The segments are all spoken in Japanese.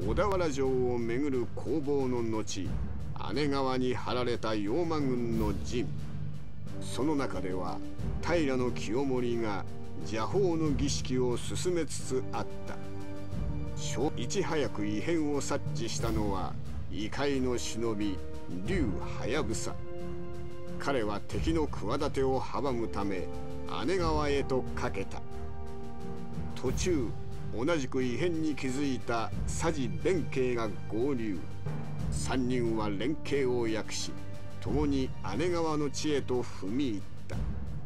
小田原城を巡る攻防の後、姉川に張られた妖魔軍の陣。その中では平清盛が邪法の儀式を進めつつあった。いち早く異変を察知したのは異界の忍び竜隼。彼は敵の企てを阻むため姉川へと駆けた。途中同じく異変に気づいた佐治弁慶が合流。三人は連携を訳し、共に姉川の地へと踏み入った。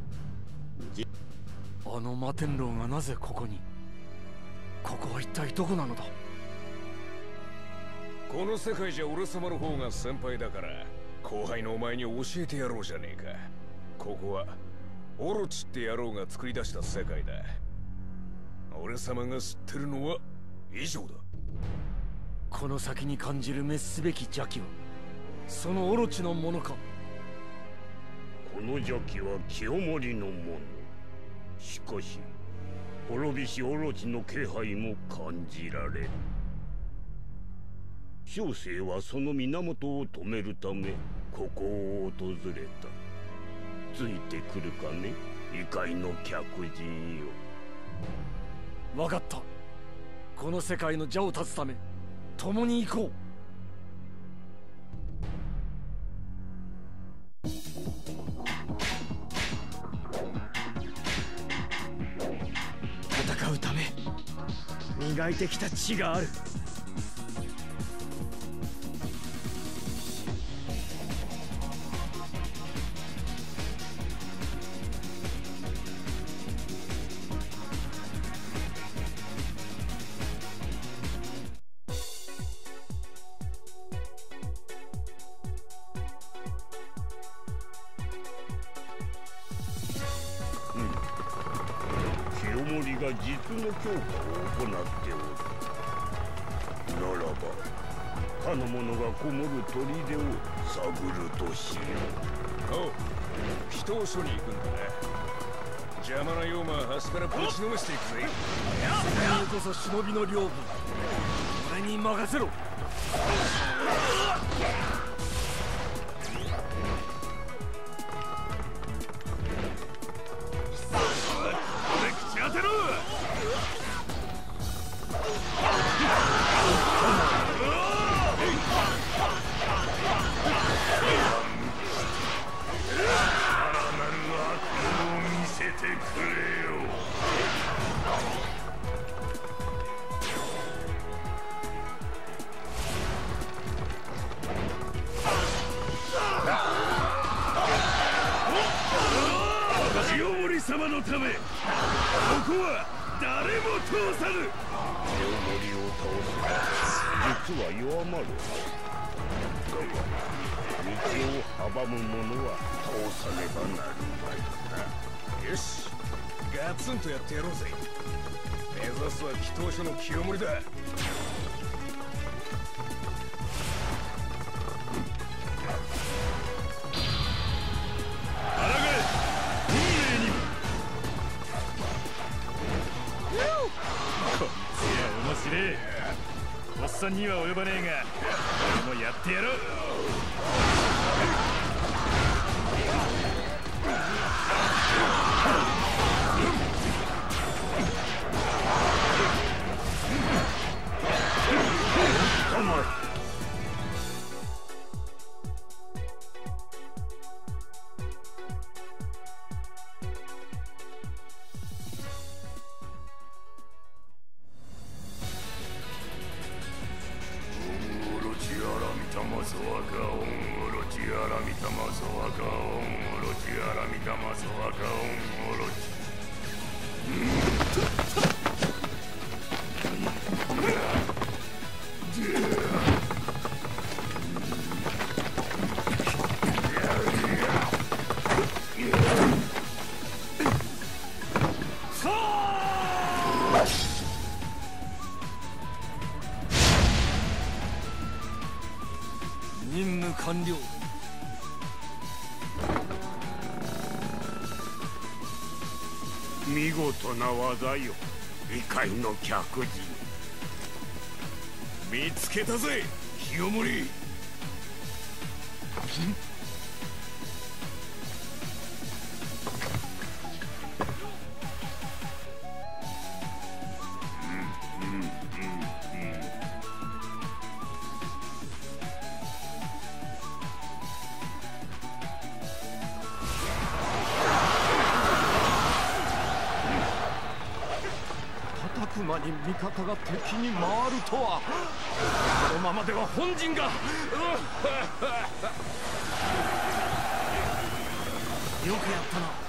あの摩天楼がなぜここに？ここは一体どこなのだ？ この世界じゃ俺様の方が先輩だから、後輩のお前に教えてやろうじゃねえか。ここはオロチって野郎が作り出した世界だ。俺様が知ってるのは以上だ。 この先に感じる滅すべき邪気はそのオロチのものか？ この邪気は清盛のもの。しかし滅びしオロチの気配も感じられる。小生はその源を止めるためここを訪れた。ついてくるかね、異界の客人よ。 分かった。この世界の邪を断つため共に行こう。戦うため磨いてきた血がある。 清盛が実の強化を行っておる。ならば他の者がこもる砦を探るとしよう。 おう、祈祷所に行くんだな。邪魔な妖魔は端からぶちのめしていくぜ。 それこそ忍びの領分、俺に任せろ。 当てろ！清盛様のため、ここは誰も通さぬ。 清盛を倒せば実は弱まる。だが道を阻む者は通さねばなるまいな。 よし、ガツンとやってやろうぜ。目指すは祈祷所の清盛だ。 おっさんには及ばねえが、俺もやってやろう。 任務完了。 見事な技よ、異界の客人。 見つけたぜ清盛。 馬に味方が敵に回るとは。このままでは本陣がよくやったな。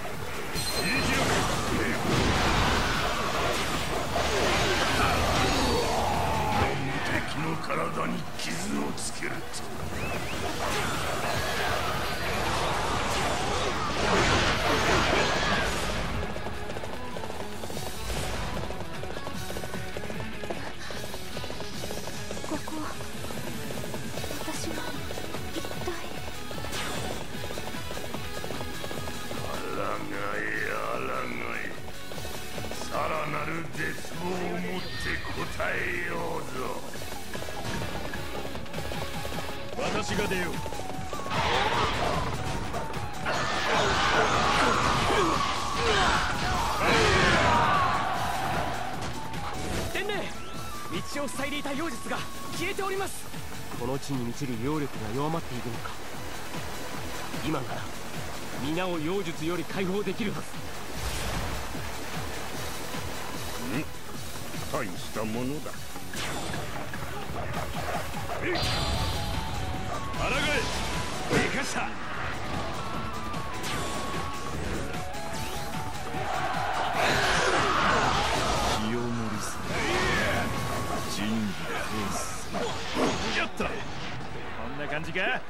敵の体に傷をつけると。私が出よう。 天霊、道を塞いでいた妖術が消えております。この地に満ちる妖力が弱まっているのか。今なら皆を妖術より解放できるはず。 大したものだ。 抗え、生かした。清盛さん、仁義通す。やった。こんな感じか。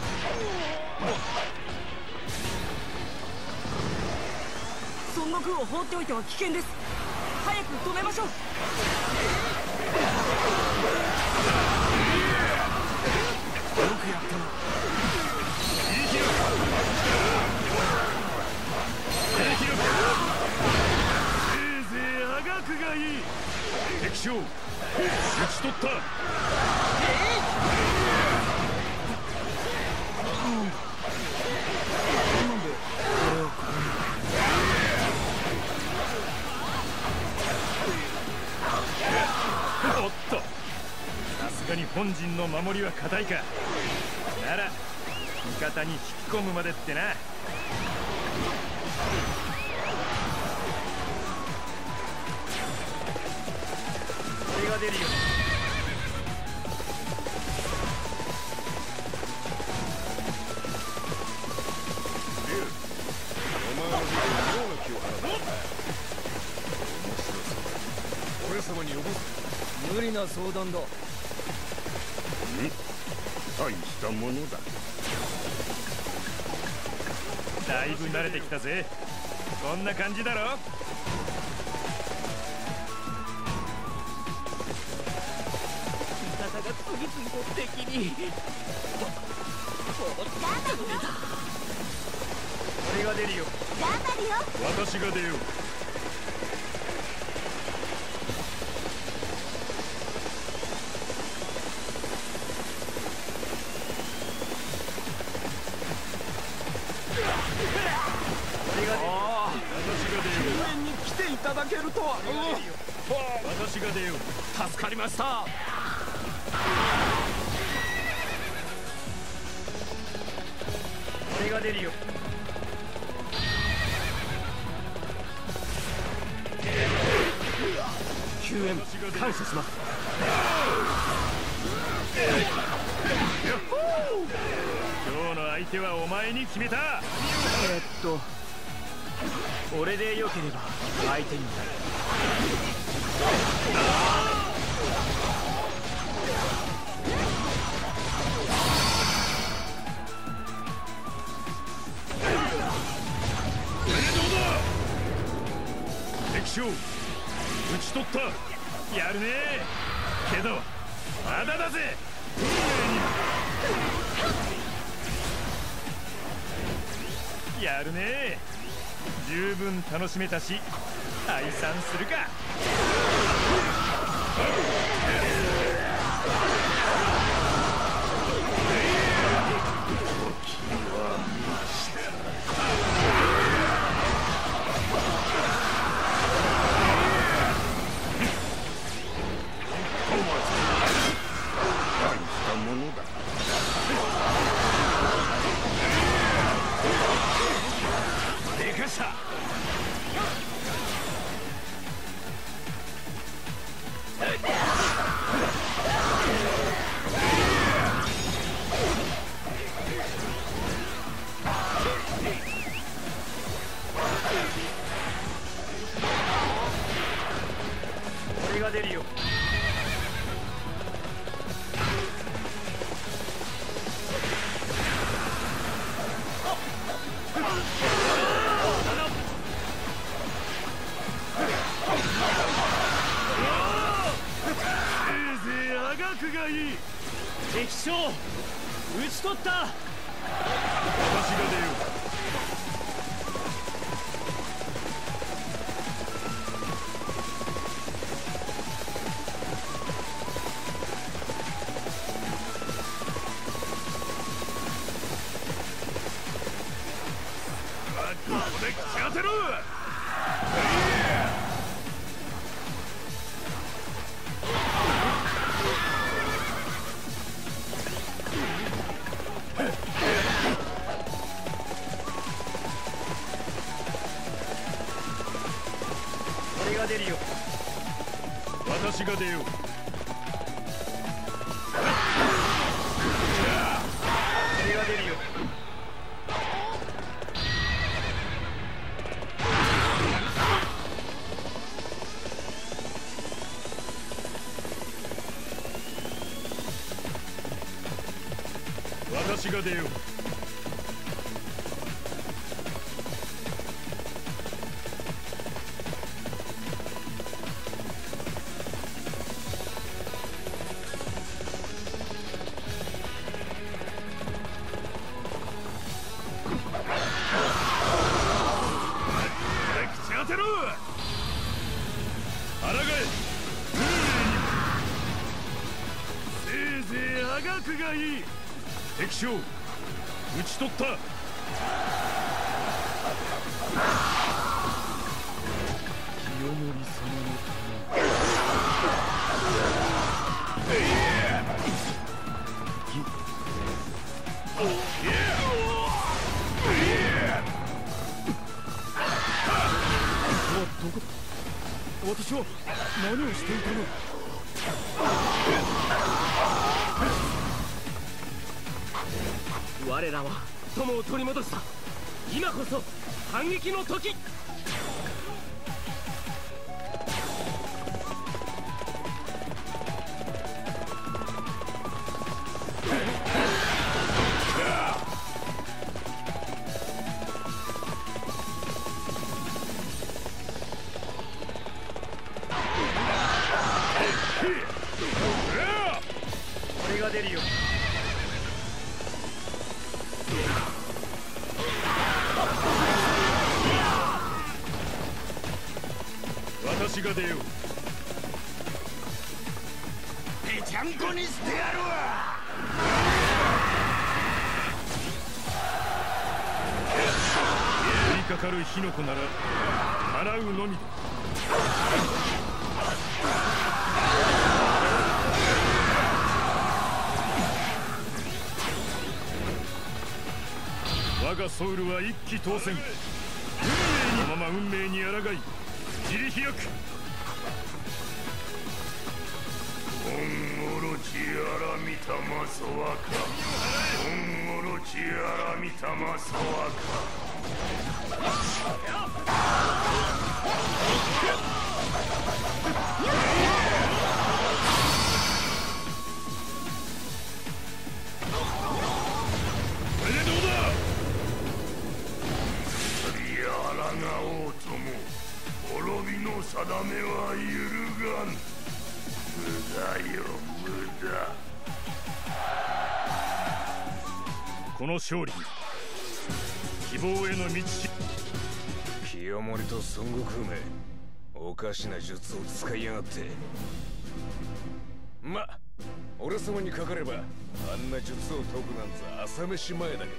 孫悟空を放っておいては危険です。早く止めましょう。 よくやったな。 せいぜいあがくがいい。敵将討ち取った。おっと、さすがに本陣の守りは固いか。なら味方に引き込むまでってな。これが出るよ。 俺様に呼ぼう。 無理な相談だ。 大したものだ。 だいぶ慣れてきたぜ。こんな感じだろ。 味方が次々と敵に。 俺が出るよ。 頑張るよ。 私が出よう。 救援に来ていただけるとは。 私が出よう。 助かりました。 俺が出るよ。 救援感謝します。 今日の相手はお前に決めた。 俺でよければ相手になる。 敵将討ち取った。やるねえ。けどまだだぜ。やるねえ。十分楽しめたし退散するか。 俺が出るよ。 せいぜいあがくがいい。 敵将討ち取った。 私が出よう。ここで口当てろ。 俺が出るよ。 私が出よう。 俺が出るよ。 私が出よう。口当てろ。抗え。せいぜいあがくがいい。敵将討ち取った。清盛様のため。どこだ。私は何をしていたの。 我らは友を取り戻した。今こそ反撃の時。俺が出るよ。 私が出よう。 ぺちゃんこにしてやるわ。 降りかかる火の粉なら払うのみだ。我がソウルは一騎当選。運命にまま運命に抗い切り開く。 オンオロチアラミタマソワカ。オンオロチアラミタマソワカ。 これでどうだ。 抗おうとも滅びの定めは揺るがん。無駄よ無駄。 この勝利希望への道。 清盛と孫悟空め、おかしな術を使いやがって。ま、 俺様にかかればあんな術を解くなんざ朝飯前だけどね。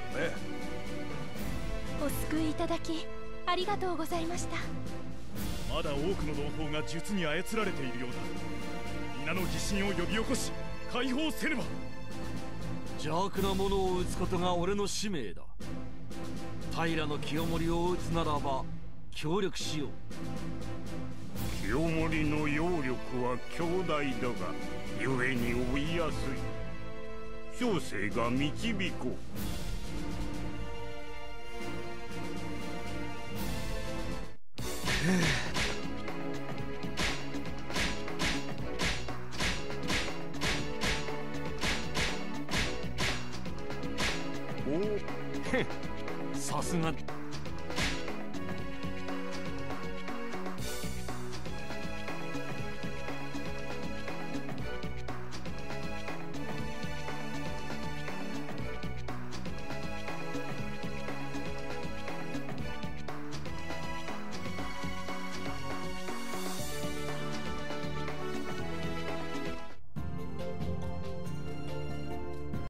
お救いいただきありがとうございました。 まだ多くの同胞が術に操られているようだ。皆の疑心を呼び起こし解放せねば。 邪悪な者を討つことが俺の使命だ。平清盛を討つならば協力しよう。 清盛の妖力は強大だが故に追いやすい。小生が導こう。 さすが